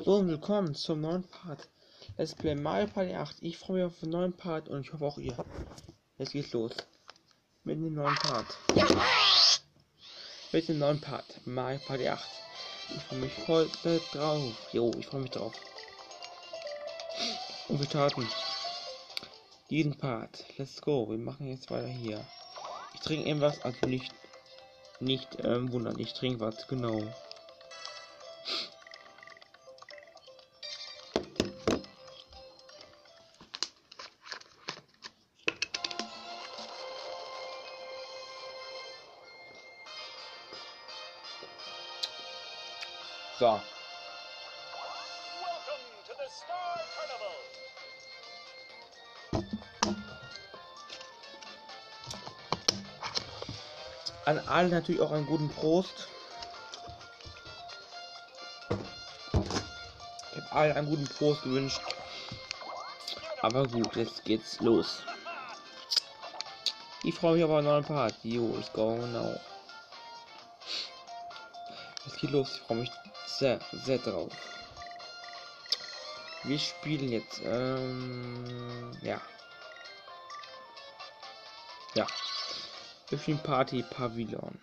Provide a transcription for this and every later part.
So, und willkommen zum neuen Part. Let's Play Mario Party 8. Ich freue mich auf den neuen Part und ich hoffe auch ihr. Jetzt geht's los. Mit dem neuen Part. Mit dem neuen Part. Mario Party 8. Ich freue mich voll drauf. Jo, ich freue mich drauf. Und wir starten diesen Part. Let's go. Wir machen jetzt weiter hier. Ich trinke irgendwas, also nicht wundern. Ich trinke was, genau. So. Welcome to the Star Carnival. An alle natürlich auch einen guten Prost. Ich habe allen einen guten Prost gewünscht. Aber gut, jetzt geht's los. Ich freue mich auf einen neuen Part. Jo, ich go genau. Es geht los. Ich freue mich sehr, sehr drauf. Wir spielen jetzt. Ja. Ja. Wir spielen Party Pavilion.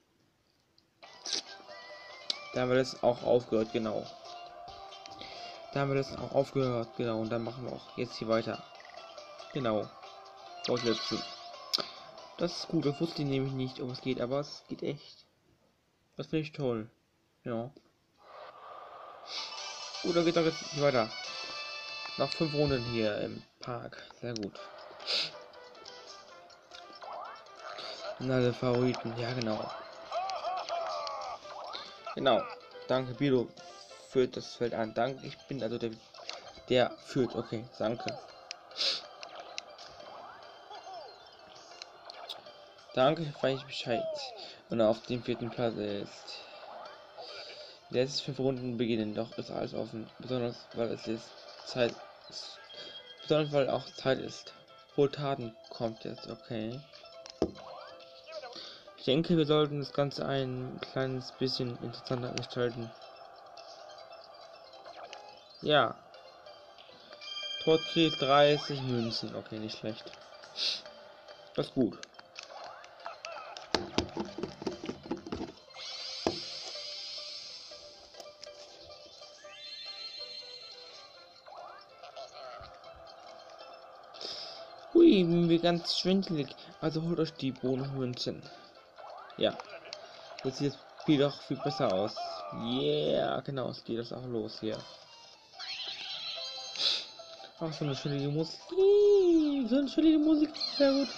Da haben wir das auch aufgehört, genau. Da haben wir das auch aufgehört, genau. Und dann machen wir auch jetzt hier weiter. Genau. Fortsetzen. Das ist gut, das wusste ich nämlich nicht, ob es geht, aber es geht echt. Das finde ich toll. Ja. Gut, dann geht doch jetzt weiter. Noch 5 Runden hier im Park. Sehr gut. Und alle Favoriten, ja genau. Genau. Danke, Bilo führt das Feld an. Danke, ich bin also der führt. Okay, danke. Danke, weiß ich Bescheid. Und auf dem 4. Platz ist. Die letzten 5 Runden beginnen, doch ist alles offen. Besonders weil es jetzt Zeit ist. Besonders weil auch Zeit ist. Taten kommt jetzt, okay. Ich denke, wir sollten das Ganze ein kleines bisschen interessanter gestalten. Ja. Tod kriegt 30 Münzen. Okay, nicht schlecht. Das ist gut. Hui, bin wir ganz schwindelig. Also holt euch die Bonusmünzen. Ja. Jetzt sieht das Spiel doch viel besser aus. Yeah, genau, es geht das auch los hier. Ach, so eine schöne Musik. So eine schöne Musik. Sehr gut.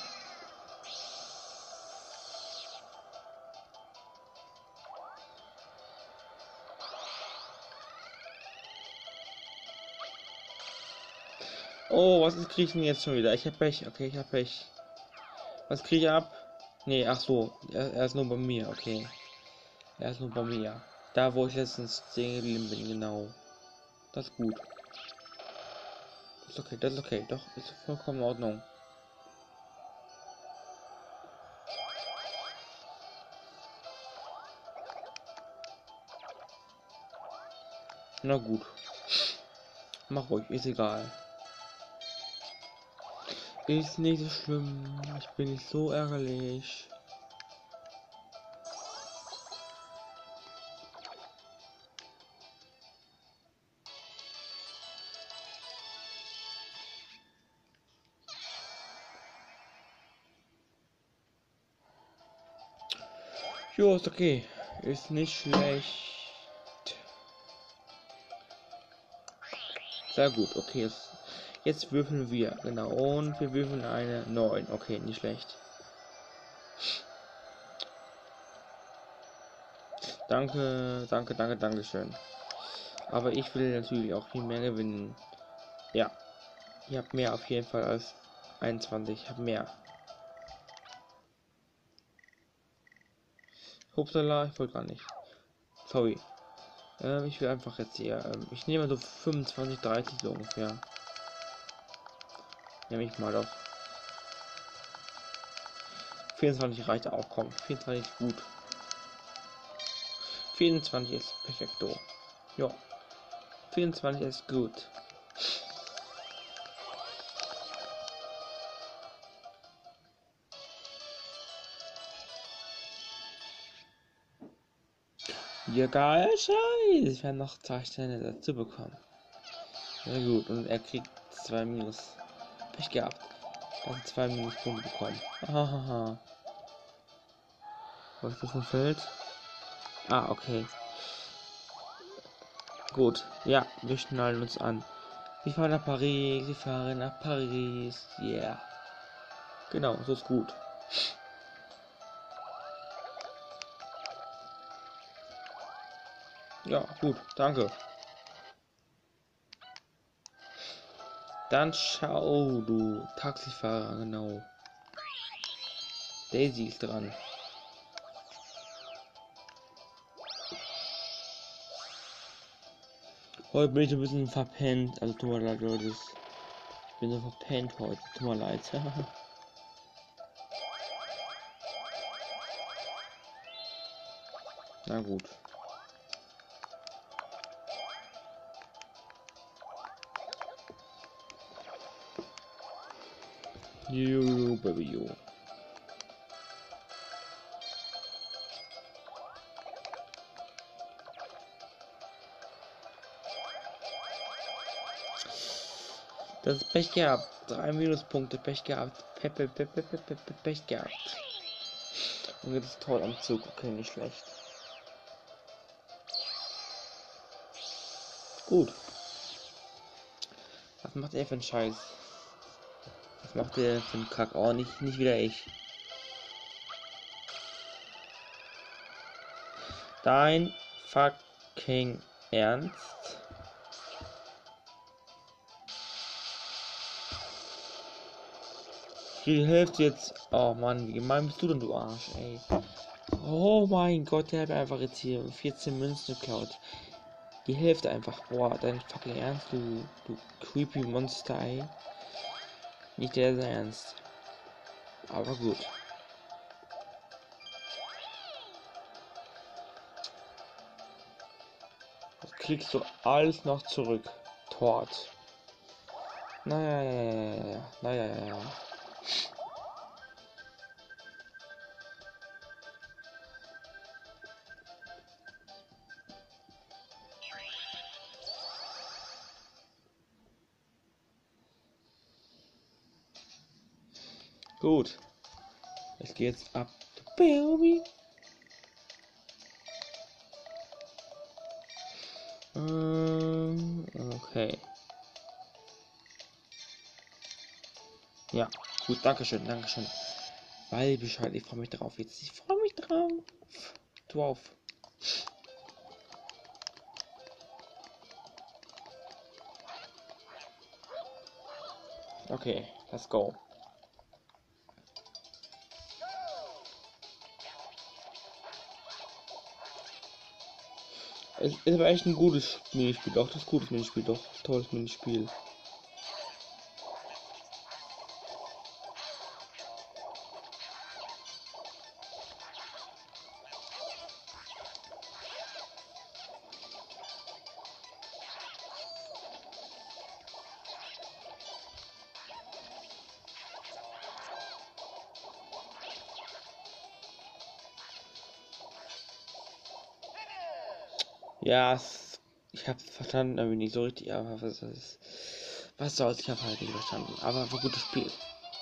Oh, was ist kriege ich denn jetzt schon wieder? Ich hab Pech. Okay, ich hab Pech. Was kriege ich ab? Nee, ach so. Er ist nur bei mir. Okay. Er ist nur bei mir. Da, wo ich letztens stehen geblieben bin, genau. Das ist gut. Das ist okay, das ist okay. Doch, ist vollkommen in Ordnung. Na gut. Mach ruhig, ist egal. Ist nicht so schlimm. Ich bin nicht so ärgerlich. Jo, ist okay. Ist nicht schlecht. Sehr gut, okay. Jetzt würfeln wir. Genau. Und wir würfeln eine 9. Okay, nicht schlecht. Danke, danke, danke, danke schön. Aber ich will natürlich auch viel mehr gewinnen. Ja. Ihr habt mehr auf jeden Fall als 21. Ich habe mehr. Upsala, ich wollte gar nicht. Sorry. Ich will einfach jetzt hier. Ich nehme so 25, 30 so ungefähr. Nehme ich mal doch. 24 reicht auch, komm. 24 ist gut. 24 ist perfekto. Ja. 24 ist gut. Ja, geil, scheiße. Wir werden noch 2 Sterne dazu bekommen. Sehr gut. Und er kriegt 2 Minus. Pech gehabt. Also 2 Minuspunkte bekommen. Hahaha. Was ist das für ein Feld? Ah, okay. Gut. Ja, wir schnallen uns an. Wir fahren nach Paris. Wir fahren nach Paris. Yeah. Genau, so ist gut. Ja, gut. Danke. Dann schau, du Taxifahrer, genau. Daisy ist dran. Heute bin ich ein bisschen verpennt. Also tut mir leid, Leute. Ich bin so verpennt heute. Tut mir leid. Na gut. Jo, Baby, jo. Das ist Pech gehabt. 3 Minuspunkte, Pech gehabt. Pech gehabt. Und jetzt ist toll am Zug. Okay, nicht schlecht. Gut. Was macht er für einen Scheiß? Was macht er für einen Kack? Oh, nicht wieder ich. Dein fucking Ernst? Die Hälfte jetzt. Oh Mann, wie gemein bist du denn, du Arsch, ey. Oh mein Gott, der hat einfach jetzt hier 14 Münzen geklaut. Die Hälfte einfach. Boah, dein fucking Ernst, du creepy Monster, ey. Nicht der Ernst. Aber gut. Das kriegst du alles noch zurück. Tort. Naja. Gut. Ich gehe jetzt ab. Baby. Okay. Ja, gut, Dankeschön. Weil Bescheid, ich freue mich drauf jetzt. Ich freue mich drauf. Okay, let's go. Es ist aber echt ein gutes Minispiel, doch das ist gutes Minispiel, doch tolles Minispiel. Ja, ich hab's verstanden, aber nicht so richtig, aber was soll's, ich hab halt nicht verstanden, aber war ein gutes Spiel.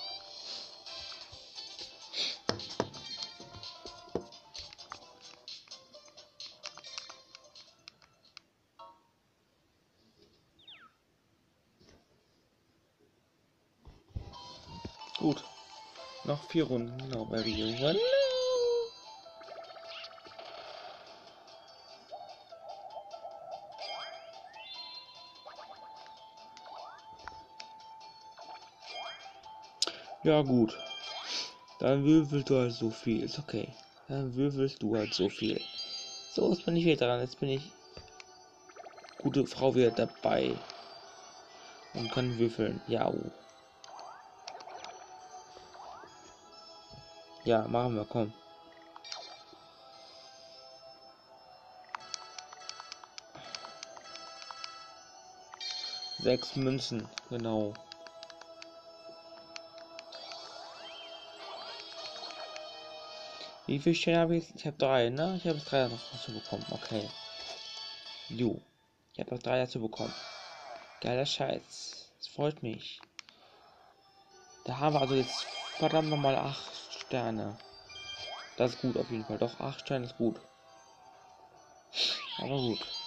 Gut, noch 4 Runden, genau, bei Rio. Ja gut, dann würfelst du halt so viel, ist okay. Dann würfelst du halt so viel. So, jetzt bin ich wieder dran, jetzt bin ich gute Frau wieder dabei. Und kann würfeln, ja. Ja, machen wir, komm. 6 Münzen, genau. Wie viele Sterne habe ich? Ich habe 3, ne? Ich habe 3 noch dazu bekommen. Okay. Jo. Ich habe noch 3 dazu bekommen. Geiler Scheiß. Das freut mich. Da haben wir also jetzt verdammt nochmal 8 Sterne. Das ist gut auf jeden Fall. Doch, 8 Sterne ist gut. Aber gut.